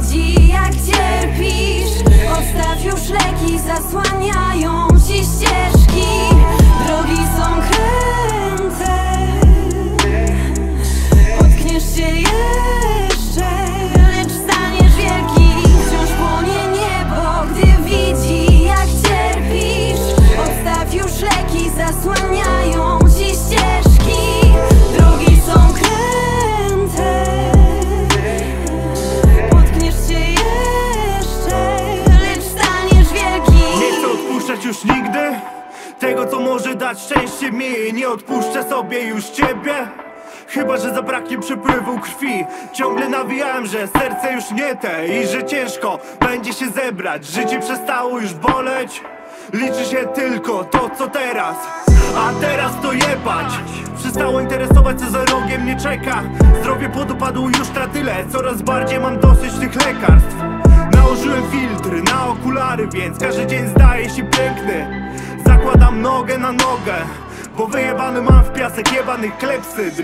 widzi, jak cierpisz. Odstaw już leki, zasłaniają ci ścieżki. Drogi są kręte, potkniesz się jeszcze, lecz staniesz wielki. Wciąż płonie niebo, gdy widzi, jak cierpisz. Odstaw już leki, zasłaniają ci ścieżki. Drogi są kręte, potkniesz się jeszcze, lecz staniesz wielki. Nie chcę odpuszczać już nigdy tego, co może dać szczęście mi. Nie odpuszczę sobie już ciebie, chyba że zabraknie przepływu krwi. Ciągle nawijałem, że serce już nie te i że ciężko będzie się zebrać. Życie przestało już boleć, liczy się tylko to, co teraz. A teraz to jebać. Przestało interesować, co za rogiem mnie czeka. Zdrowie podupadło już na tyle, coraz bardziej mam dosyć tych lekarstw. Nałożyłem filtry na okulary, więc każdy dzień zdaje się piękny. Zakładam nogę na nogę, bo wyjebany mam w piasek jebanych klepsydr.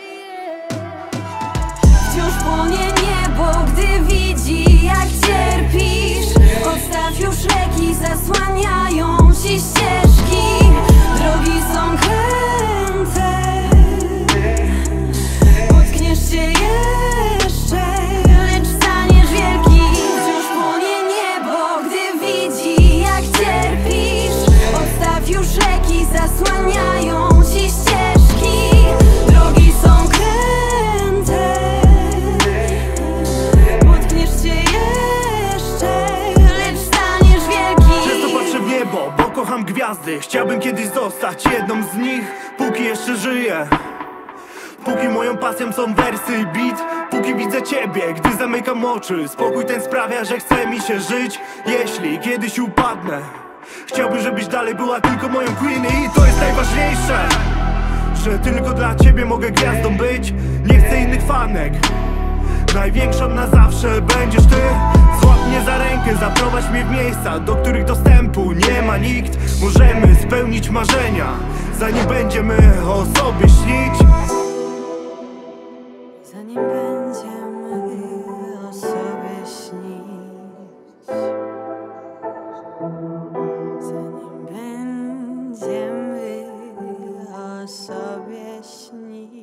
Wciąż płonie niebo, gdy widzi, jak cierpisz. Odstaw już leki, zasłaniają ci ścieżki. Drogi są kręte, potkniesz się jeszcze, lecz staniesz wielki. Wciąż płonie niebo, gdy widzi, jak cierpisz. Odstaw już leki, zasłaniają ci ścieżki. Drogi są kręte, potkniesz się jeszcze, lecz staniesz wielki. Często patrzę w niebo, bo kocham gwiazdy. Chciałbym kiedyś zostać jedną z nich, póki jeszcze żyję. Póki moją pasją są wersy i beat, póki widzę ciebie, gdy zamykam oczy. Spokój ten sprawia, że chce mi się żyć. Jeśli kiedyś upadnę, chciałbym, żebyś dalej była tylko moją queen. I to jest najważniejsze, że tylko dla ciebie mogę gwiazdą być. Nie chcę innych fanek, największą na zawsze będziesz ty. Złap mnie za rękę, zaprowadź mnie w miejsca, do których dostępu nie ma nikt. Możemy spełnić marzenia, zanim będziemy o sobie śnić. Zanim będziemy o sobie śnić, zanim będziemy o sobie śnić.